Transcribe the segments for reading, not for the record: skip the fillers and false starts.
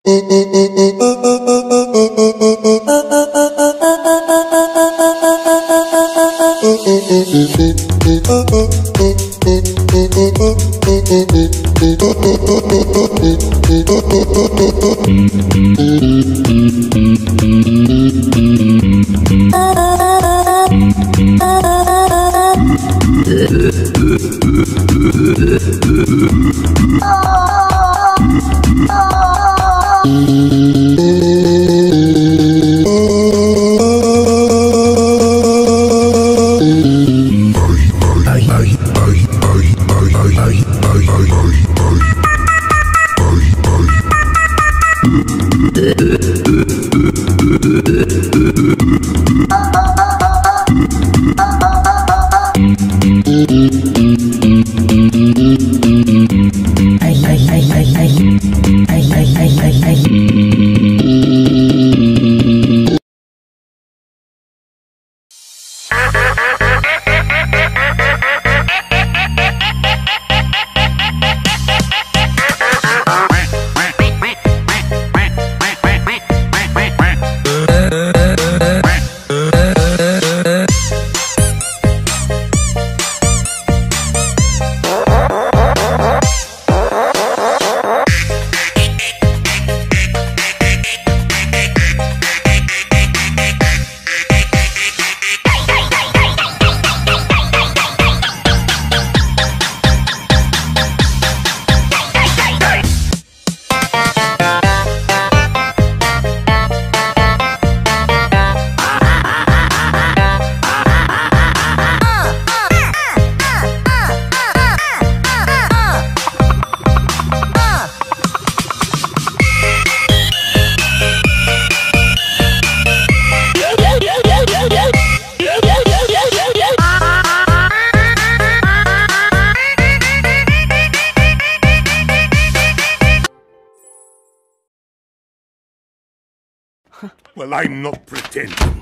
Well, I'm not pretending.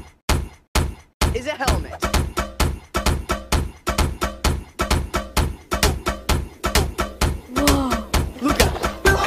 Is a helmet. Whoa. Look out.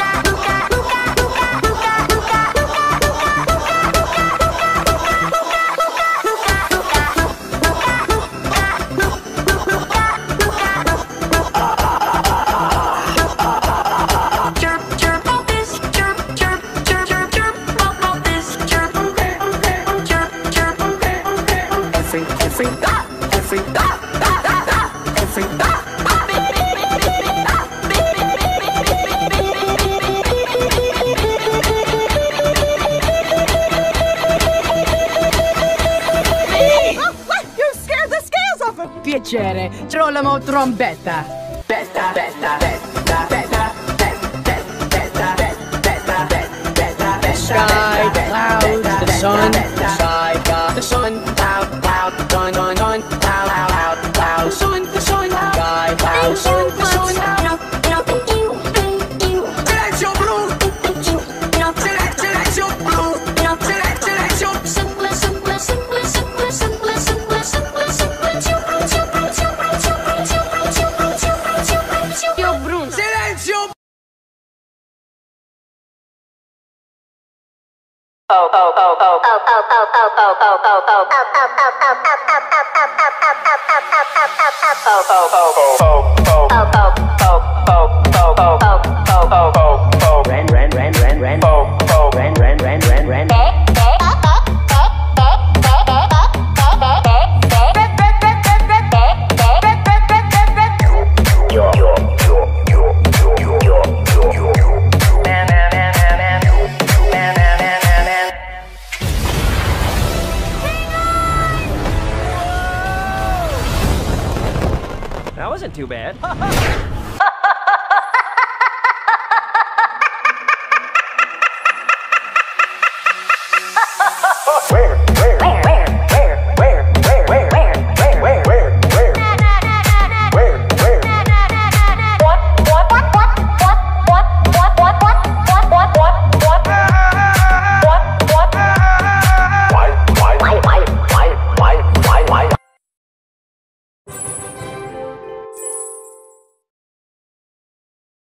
Piacere, trollamo trombetta. Betta, betta, betta, betta, betta, betta, betta, betta, betta, Sky, clouds, the sun, sky, the sun, cloud, cloud, sun, sun, sun, cloud, cloud, cloud, sun, the sun, sky, cloud, sun, the sun. Silenzio blu! Silenzio blu! Silenzio Simple, simple, simple, simple, simple, simple, simple, simple, Silenzio! That wasn't too bad. Where?